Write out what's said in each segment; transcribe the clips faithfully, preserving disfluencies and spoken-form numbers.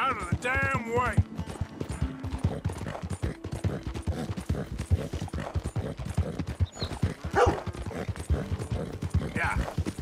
Out of the damn way! Yeah.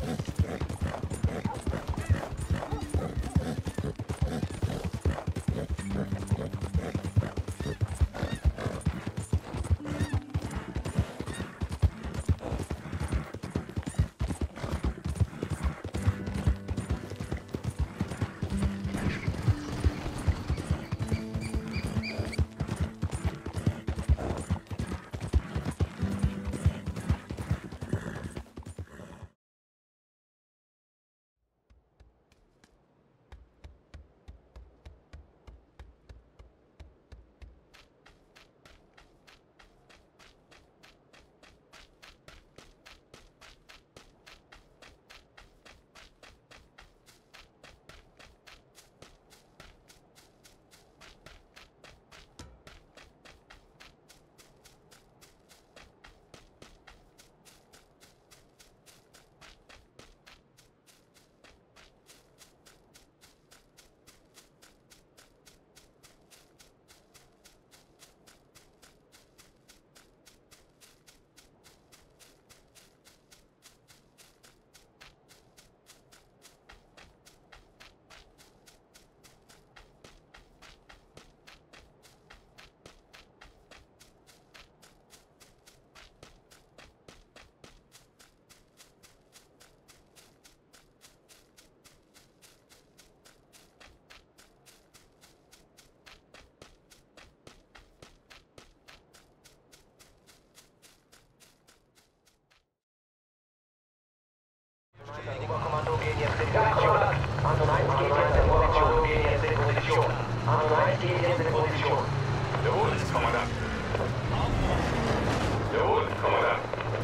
Oberkommando gehen jetzt in Position. Anton eins geht jetzt in Position. Gehen jetzt in Position. Anton eins geht jetzt in Position. Jawohl, Kommandant. Jawohl, Kommandant.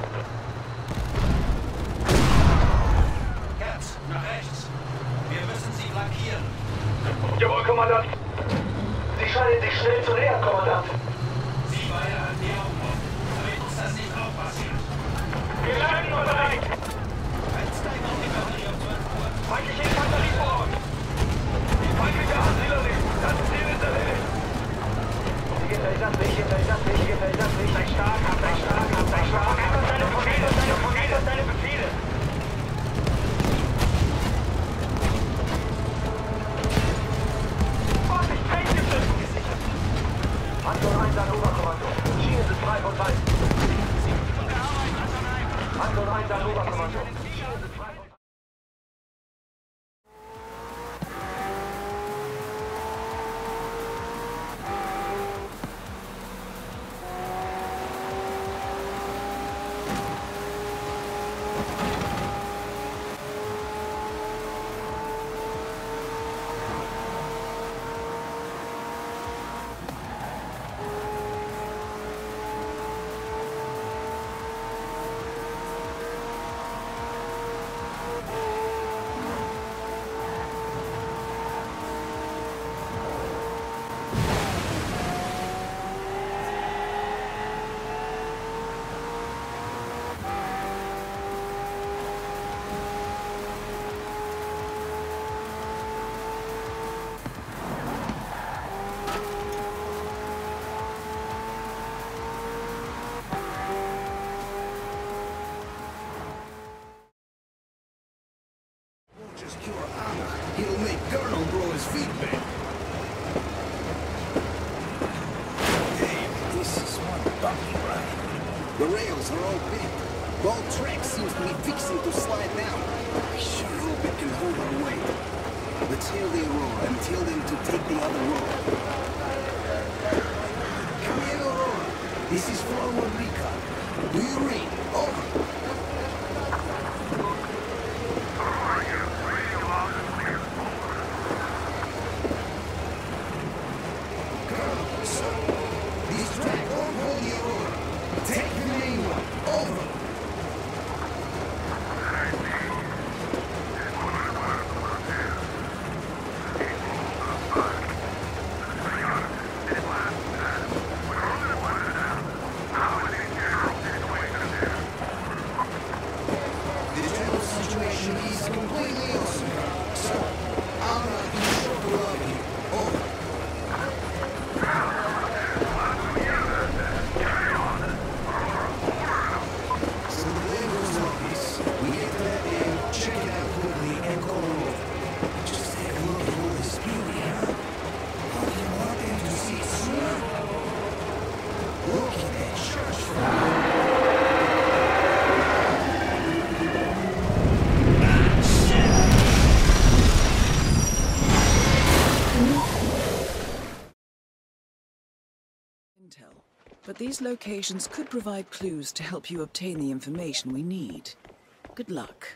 Herz, nach rechts. Wir müssen sie flankieren. Jawohl, Kommandant. Sie scheinen sich schnell zu nähern, Kommandant. Sie beide an der Umlauf, damit uns das nicht auch passiert. Wir landen bereit. Einsteigen auf die Batterie um zwölf Uhr. Feindliche Infanterie vor Ort. Feindliche Artillerie. Das Ziel ist erledigt. Sie gefällt das nicht, gefällt das nicht, gefällt das nicht. Sei stark, hab sei stark, hab sei stark. Hab deine Befehle, deine Befehle, deine Befehle. Vorsicht, Feindgeschichten gesichert. Anton eins an Oberkommando. Schienen sind frei von Feind. Anton eins an Oberkommando. Schienen sind frei von Feind. Just cure armor. He'll make Colonel blow his feet back. Damn, this is one bumpy ride. The rails are all bent. Both tracks seems to be fixing to slide down. I sure hope it can hold our weight. Let's hear the Aurora and tell them to take the other road. Come in, Aurora. This is forward recon. Do you read? Over. but these locations could provide clues to help you obtain the information we need. Good luck.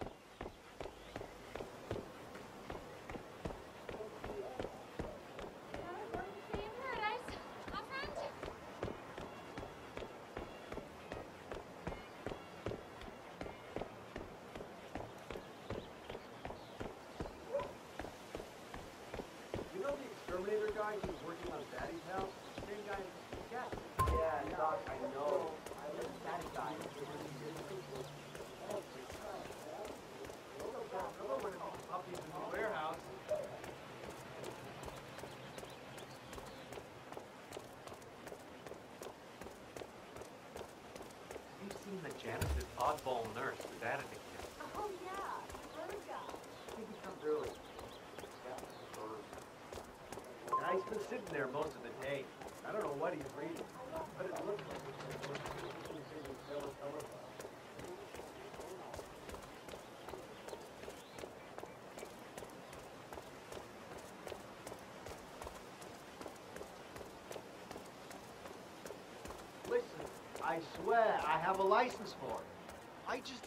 You know the exterminator guy who was working on Daddy's house? Same guy as Jack. Yeah, Doc, I know. I was Daddy guy. Puppies in the warehouse. You've seen the Genesis oddball nurse with that in the kid. Oh, yeah, the bird guy. He comes early. Yeah, he's been sitting there most of the day. I don't know what he's reading, but it looks like it's Listen, I swear I have a license for it. I just...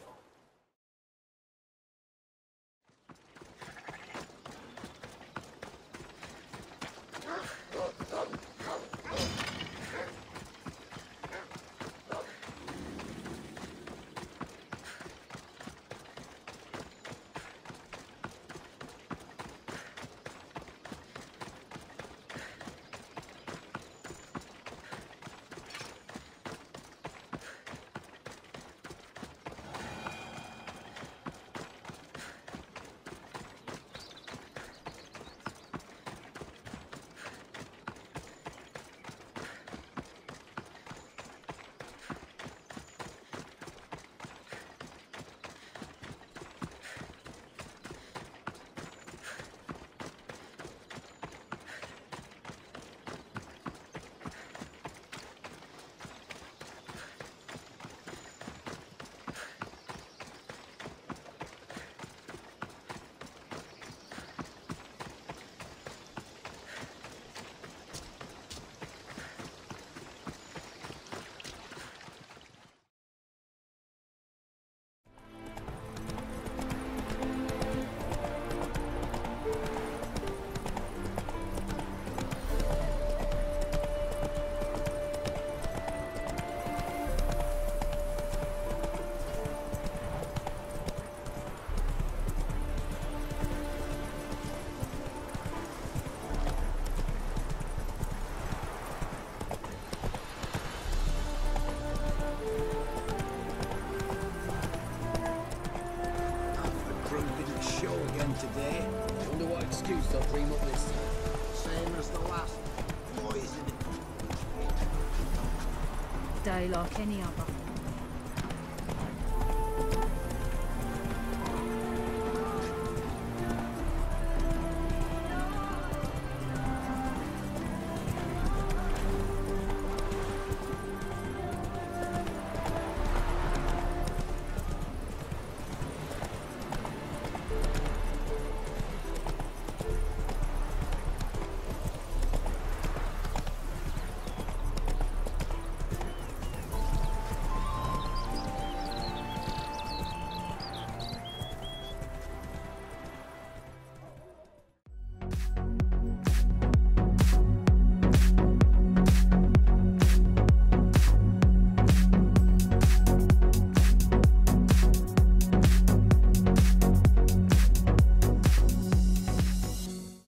Today. Wonder what excuse they'll dream up this time. Same as the last. Poison. Day like any other.